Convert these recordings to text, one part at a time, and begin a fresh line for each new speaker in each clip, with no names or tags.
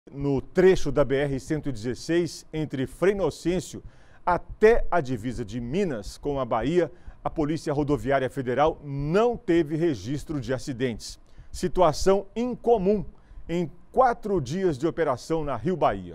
No trecho da BR-116, entre Frei Inocêncio até a divisa de Minas com a Bahia, a Polícia Rodoviária Federal não teve registro de acidentes. Situação incomum em 4 dias de operação na Rio Bahia.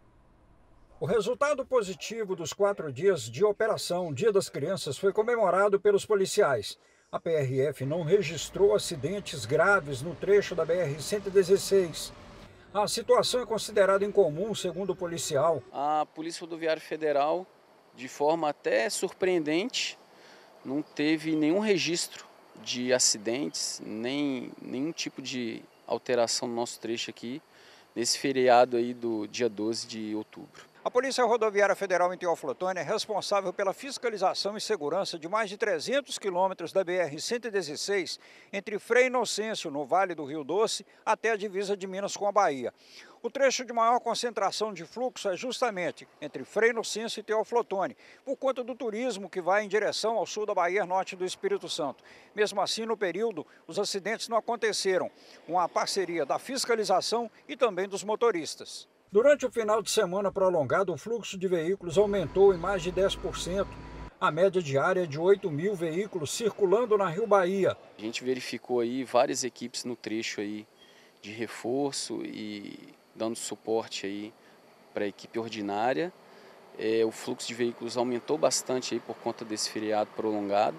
O resultado positivo dos 4 dias de operação Dia das Crianças foi comemorado pelos policiais. A PRF não registrou acidentes graves no trecho da BR-116. A situação é considerada incomum, segundo o policial.
A Polícia Rodoviária Federal, de forma até surpreendente, não teve nenhum registro de acidentes, nem nenhum tipo de alteração no nosso trecho aqui, nesse feriado aí do dia 12 de outubro.
A Polícia Rodoviária Federal em Teoflotone é responsável pela fiscalização e segurança de mais de 300 quilômetros da BR-116, entre Frei Inocêncio, no Vale do Rio Doce, até a divisa de Minas com a Bahia. O trecho de maior concentração de fluxo é justamente entre Frei Inocêncio e Teoflotone, por conta do turismo que vai em direção ao sul da Bahia Norte do Espírito Santo. Mesmo assim, no período, os acidentes não aconteceram, uma parceria da fiscalização e também dos motoristas. Durante o final de semana prolongado, o fluxo de veículos aumentou em mais de 10%. A média diária é de 8.000 veículos circulando na Rio Bahia.
A gente verificou aí várias equipes no trecho aí de reforço e dando suporte aí para a equipe ordinária. O fluxo de veículos aumentou bastante aí por conta desse feriado prolongado,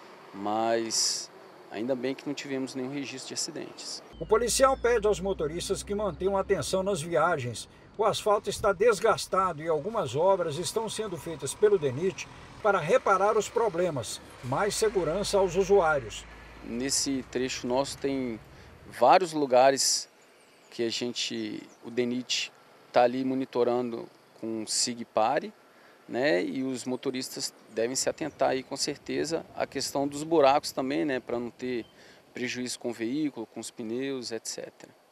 mas ainda bem que não tivemos nenhum registro de acidentes.
O policial pede aos motoristas que mantenham atenção nas viagens. O asfalto está desgastado e algumas obras estão sendo feitas pelo DENIT para reparar os problemas. Mais segurança aos usuários.
Nesse trecho nosso tem vários lugares que o DENIT está ali monitorando com SIG-PARE, né? E os motoristas devem se atentar aí com certeza à questão dos buracos também, né? Para não ter prejuízo com o veículo, com os pneus, etc.